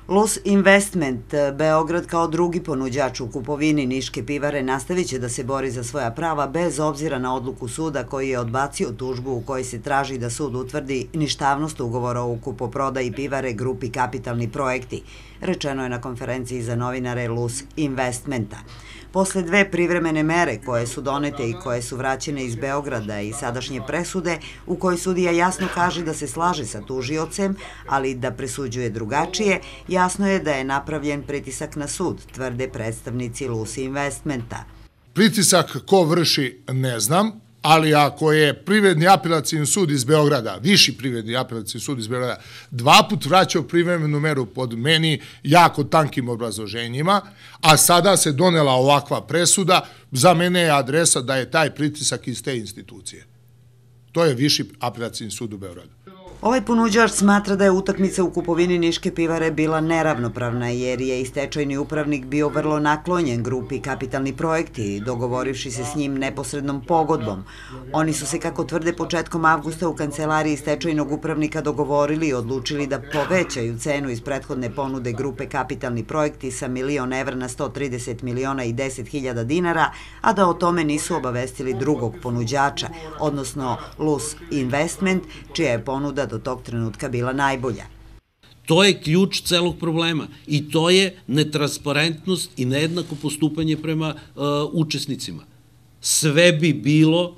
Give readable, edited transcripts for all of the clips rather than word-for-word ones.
Lus Investment Beograd kao drugi ponuđač u kupovini Niške pivare nastavit će da se bori za svoja prava bez obzira na odluku suda koji je odbacio tužbu u kojoj se traži da sud utvrdi ništavnost ugovora o kupoprodaji pivare grupi Kapitalni projekti, rečeno je na konferenciji za novinare Lus Investmenta. Posle dve privremene mere koje su donete i koje su vraćene iz Beograda i sadašnje presude u kojoj sudija jasno kaže da se slaže sa tužiocem, ali da presuđuje drugačije, jasno je da je napravljen pritisak na sud, tvrde predstavnici Lus Investmenta. Pritisak ko vrši ne znam, ali ako je Privredni apelacioni sud iz Beograda, Viši Privredni apelacioni sud iz Beograda, 2 puta vraćao privremenu meru pod meni jako tankim obrazloženjima, a sada se donela ovakva presuda, za mene je adresa da je taj pritisak iz te institucije. To je Viši apelacioni sud u Beogradu. Ovaj ponuđač smatra da je utakmica u kupovini Niške pivare bila neravnopravna jer je i stečajni upravnik bio vrlo naklonjen grupi Kapitalni projekti, dogovorivši se s njim neposrednom pogodbom. Oni su se, kako tvrde, početkom avgusta u kancelariji stečajnog upravnika dogovorili i odlučili da povećaju cenu iz prethodne ponude grupe Kapitalni projekti sa 1.000.000 evra na 130.010.000 dinara, a da o tome nisu obavestili drugog ponuđača, odnosno Lus Investment, čija je ponuda do tog trenutka bila najbolja. To je ključ celog problema i to je netransparentnost i nejednako postupanje prema učesnicima. Sve bi bilo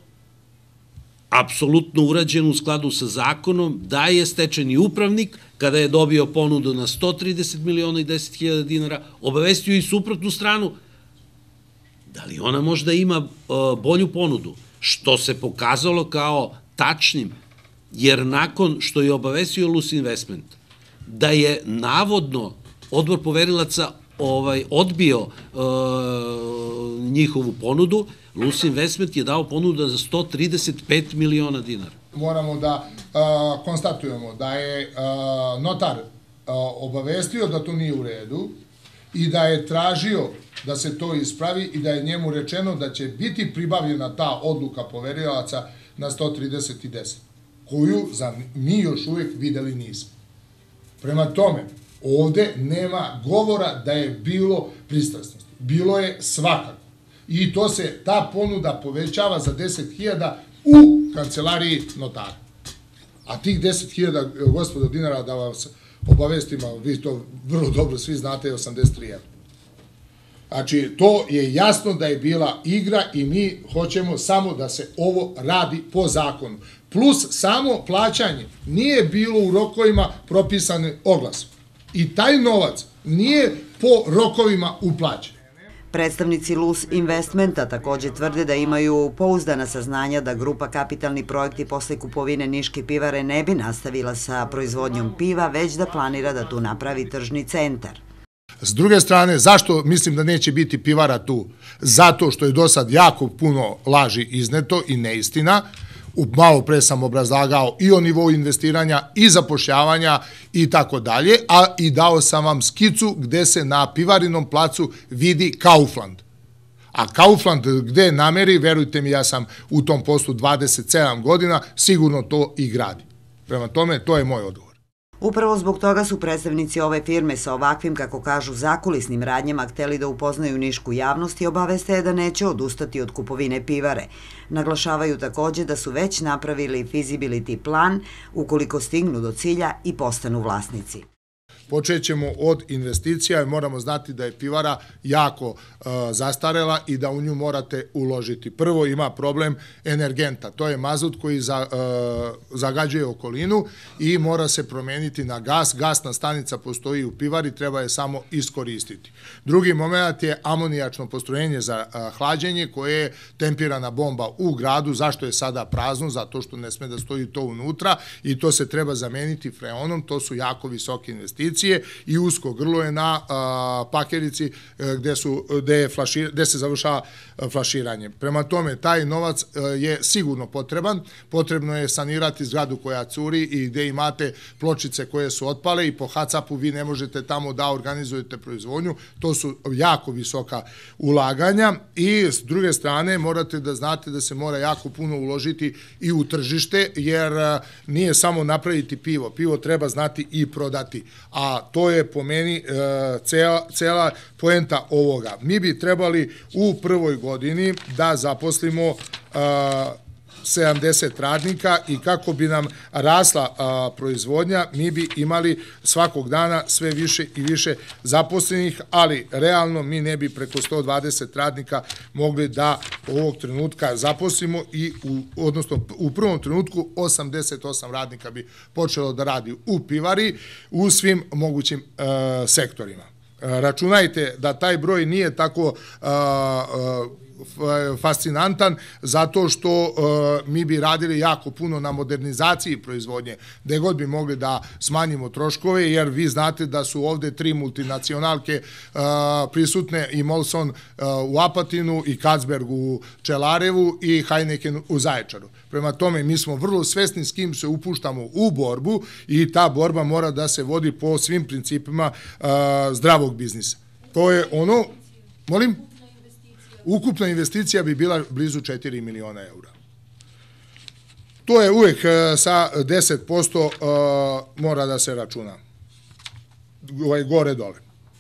apsolutno urađeno u skladu sa zakonom da je stečajni upravnik, kada je dobio ponudu na 130.010.000 dinara, obavestio i suprotnu stranu da li ona možda ima bolju ponudu, što se pokazalo kao tačnim, jer nakon što je obavestio Lus Investment da je navodno odbor poverilaca odbio njihovu ponudu, Lus Investment je dao ponudu za 135 miliona dinara. Moramo da konstatujemo da je notar obavestio da to nije u redu i da je tražio da se to ispravi i da je njemu rečeno da će biti pribavljena ta odluka poverilaca na 130.10, koju mi još uvijek videli nismo. Prema tome, ovde nema govora da je bilo pristrasnosti. Bilo je svakako. I ta ponuda povećava za 10.000 u kancelariji notara. A tih 10.000, gospodo, dinara, da vas obavestimo, vi to vrlo dobro svi znate, je 83 evra. Znači, to je jasno da je bila igra i mi hoćemo samo da se ovo radi po zakonu. Plus, samo plaćanje nije bilo u rokovima propisane oglasom. I taj novac nije po rokovima uplaćen. Predstavnici Lus Investmenta također tvrde da imaju pouzdana saznanja da grupa Kapitalni projekti posle kupovine Niške pivare ne bi nastavila sa proizvodnjom piva, već da planira da tu napravi tržni centar. S druge strane, zašto mislim da neće biti pivara tu? Zato što je do sad jako puno laži izneto i neistina. Malo pre sam obrazlagao i o nivou investiranja i zapošljavanja i tako dalje, a i dao sam vam skicu gde se na pivarinom placu vidi Kaufland. A Kaufland gde nameri, verujte mi, ja sam u tom poslu 27 godina, sigurno to i gradi. Prema tome, to je moj odgovor. Upravo zbog toga su predstavnici ove firme sa ovakvim, kako kažu, zakulisnim radnjama hteli da upoznaju nišku javnost i obaveste je da neće odustati od kupovine pivare. Naglašavaju također da su već napravili feasibility plan ukoliko stignu do cilja i postanu vlasnici. Počećemo od investicija i moramo znati da je pivara jako zastarela i da u nju morate uložiti. Prvo ima problem energenta, to je mazut koji zagađuje okolinu i mora se promeniti na gas. Gasna stanica postoji u pivari, treba je samo iskoristiti. Drugi moment je amonijačno postrojenje za hlađenje koje je tempirana bomba u gradu. Zašto je sada prazno? Zato što ne sme da stoji to unutra i to se treba zameniti freonom, to su jako visoke investicije i usko grlo je na pakerici gde se završava flaširanje. Prema tome, taj novac je sigurno potreban. Potrebno je sanirati zgradu koja curi i gde imate pločice koje su otpale i po HACAP-u vi ne možete tamo da organizujete proizvodnju. To su jako visoka ulaganja i s druge strane morate da znate da se mora jako puno uložiti i u tržište jer nije samo napraviti pivo. Pivo treba znati i prodati. A a to je po meni cela poenta ovoga. Mi bi trebali u prvoj godini da zaposlimo 70 radnika i kako bi nam rasla proizvodnja, mi bi imali svakog dana sve više i više zaposlenih, ali realno mi ne bi preko 120 radnika mogli da ovog trenutka zaposlimo i odnosno u prvom trenutku 88 radnika bi počelo da radi u pivari u svim mogućim sektorima. Računajte da taj broj nije tako fascinantan zato što mi bi radili jako puno na modernizaciji proizvodnje, gde god bi mogli da smanjimo troškove, jer vi znate da su ovde 3 multinacionalke prisutne, i Molson u Apatinu, i Carlsberg u Čelarevu i Heineken u Zaječaru. Prema tome, mi smo vrlo svesni s kim se upuštamo u borbu i ta borba mora da se vodi po svim principima zdravog biznisa. To je ono, molim? Ukupna investicija bi bila blizu 4 miliona eura. To je uvek sa 10% mora da se računa. Gore dole.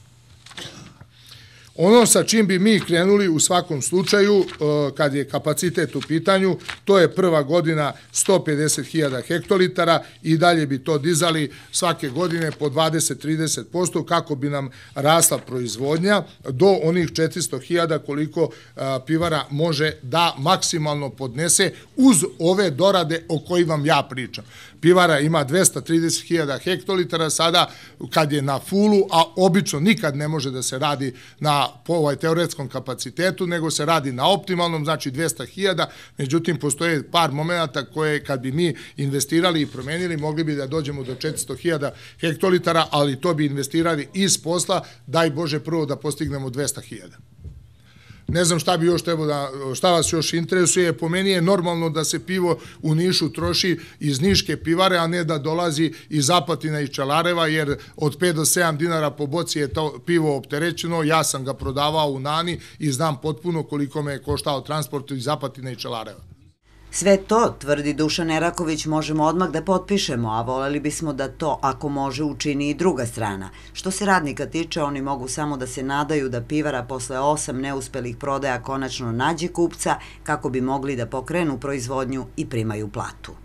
Ono sa čim bi mi krenuli u svakom slučaju, kad je kapacitet u pitanju, to je prva godina 150.000 hektolitara i dalje bi to dizali svake godine po 20-30% kako bi nam rasla proizvodnja do onih 400.000 koliko pivara može da maksimalno podnese uz ove dorade o kojim vam ja pričam. Pivara ima 230.000 hektolitara sada kad je na fulu, a obično nikad ne može da se radi po teoretskom kapacitetu, nego se radi na optimalnom, znači 200.000, međutim postoje par momenata koje kad bi mi investirali i promenili, mogli bi da dođemo do 400.000 hektolitara, ali to bi investirali iz posla, daj Bože prvo da postignemo 200.000. Ne znam šta bi još trebalo da, šta vas još interesuje, po meni je normalno da se pivo u Nišu troši iz niške pivare, a ne da dolazi iz Apatina i Čelareva, jer od 5 do 7 dinara po boci je to pivo opterećeno, ja sam ga prodavao u Nani i znam potpuno koliko me je koštao transport iz Apatina i Čelareva. Sve to, tvrdi Dušan Eraković, možemo odmah da potpišemo, a voleli bismo da to, ako može, učini i druga strana. Što se radnika tiče, oni mogu samo da se nadaju da pivara posle 8 neuspelih prodaja konačno nađe kupca kako bi mogli da pokrenu proizvodnju i primaju platu.